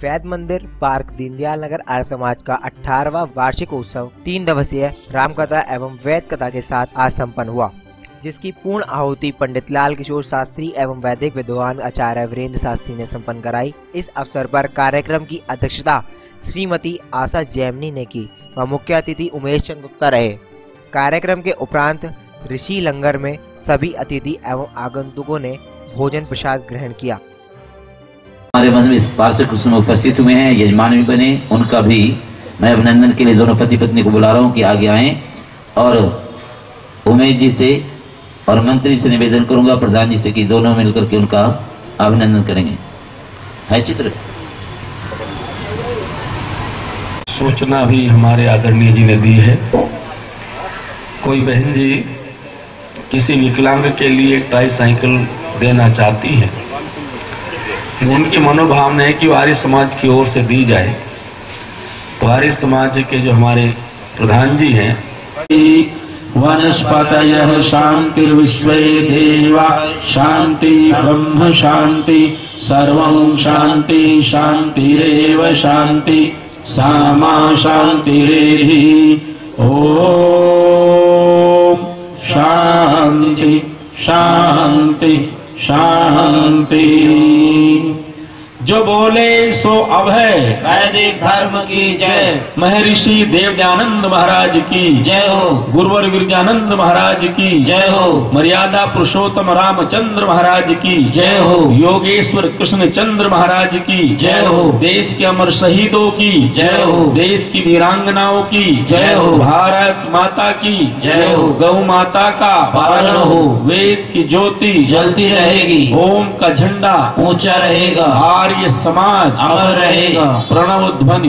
वैद मंदिर पार्क दीनदयाल नगर आर्य समाज का 18वां वार्षिक उत्सव 3 दिवसीय रामकथा एवं वैद कथा के साथ आज संपन्न हुआ, जिसकी पूर्ण आहुति पंडित लाल किशोर शास्त्री एवं वैदिक विद्वान आचार्य वीरेंद्र शास्त्री ने संपन्न कराई। इस अवसर पर कार्यक्रम की अध्यक्षता श्रीमती आशा जैमिनी ने की व मुख्य अतिथि उमेश चंद्र गुप्ता रहे। कार्यक्रम के उपरांत ऋषि लंगर में सभी अतिथि एवं आगंतुकों ने भोजन प्रसाद ग्रहण किया। हमारे मंदिर में इस वार्षिक उत्सव में उपस्थित हुए हैं, यजमान भी बने, उनका भी मैं अभिनंदन के लिए दोनों पति पत्नी को बुला रहा हूं कि आगे आएं और उमेश जी से और मंत्री से निवेदन करूंगा, प्रधान जी से कि दोनों मिलकर के उनका अभिनंदन करेंगे। है चित्र सूचना भी हमारे आदरणीय जी ने दी है। कोई बहन जी किसी विकलांग के लिए ट्राईसाइकिल देना चाहती है, उनकी मनोभावना है कि आर्य समाज की ओर से दी जाए। तो आर्य समाज के जो हमारे प्रधान जी हैं, वनस्पतयः शांतिर्विश्वे देवा शांति ब्रह्म शांति सर्वं शांति शांतिरेव शांति सामा शांतिरेधि। ओम शांति शांति शांति। जो बोले सो अभय, वैदिक धर्म की जय। महर्षि देवदयानंद महाराज की जय हो। गुरुवर विरजानंद महाराज की जय हो। मर्यादा पुरुषोत्तम रामचंद्र महाराज की जय हो। योगेश्वर कृष्ण चंद्र महाराज की जय हो। देश के अमर शहीदों की जय हो। देश की वीरांगनाओं की जय हो। भारत माता की जय हो। गौ माता का पालन हो। वेद की ज्योति जलती रहेगी। ओम का झंडा ऊंचा रहेगा। आर्य समाज अमर रहेगा। प्रणव ध्वनि।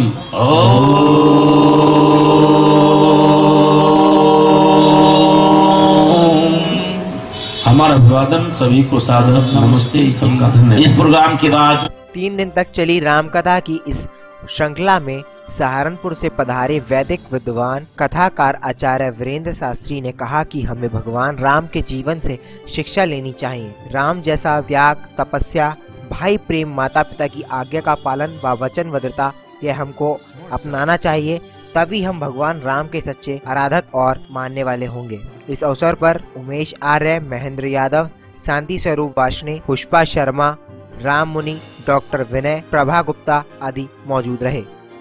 हमारा अभिवादन सभी को सादर नमस्ते। सबका धन्यवाद। इस प्रोग्राम के बाद 3 दिन तक चली रामकथा की इस श्रृंखला में सहारनपुर से पधारे वैदिक विद्वान कथाकार आचार्य वीरेंद्र शास्त्री ने कहा कि हमें भगवान राम के जीवन से शिक्षा लेनी चाहिए। राम जैसा त्याग, तपस्या, भाई प्रेम, माता पिता की आज्ञा का पालन व वचनबद्धता यह हमको अपनाना चाहिए, तभी हम भगवान राम के सच्चे आराधक और मानने वाले होंगे। इस अवसर पर उमेश आर्य, महेंद्र यादव, शांति स्वरूप वाशने, पुष्पा शर्मा, राम मुनि, डॉक्टर विनय, प्रभा गुप्ता आदि मौजूद रहे।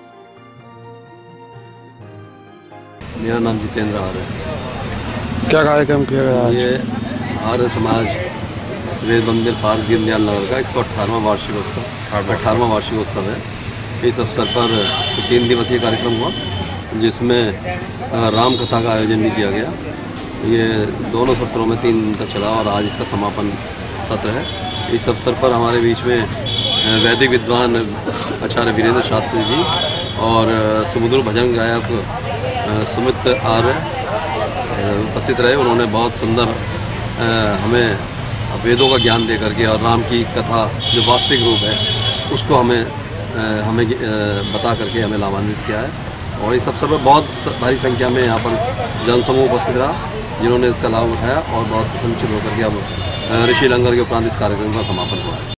मेरा नाम जितेंद्र आर्य है। क्या कार्यक्रम किया गया आज? ये आर्य समाज वेद मंदिर पार्क दीनदयाल नगर का 118वां वार्षिकोत्सव है। इस अवसर पर 3 दिवसीय कार्यक्रम हुआ, जिसमें राम कथा का आयोजन भी किया गया। ये दोनों सत्रों में 3 दिन तक चला और आज इसका समापन सत्र है। इस अवसर पर हमारे बीच में वैदिक विद्वान आचार्य वीरेंद्र शास्त्री जी और सुमधुर भजन गायक सुमित आर्य उपस्थित रहे। उन्होंने बहुत सुंदर हमें वेदों का ज्ञान दे करके और राम की कथा जो वास्तविक रूप है उसको हमें बता करके हमें लाभान्वित किया है। और इस अवसर पर बहुत भारी संख्या में यहाँ पर जनसमूह उपस्थित रहा, जिन्होंने इसका लाभ उठाया और बहुत प्रसन्नचित होकर के अब ऋषि लंगर के उपरांत इस कार्यक्रम का समापन हुआ है।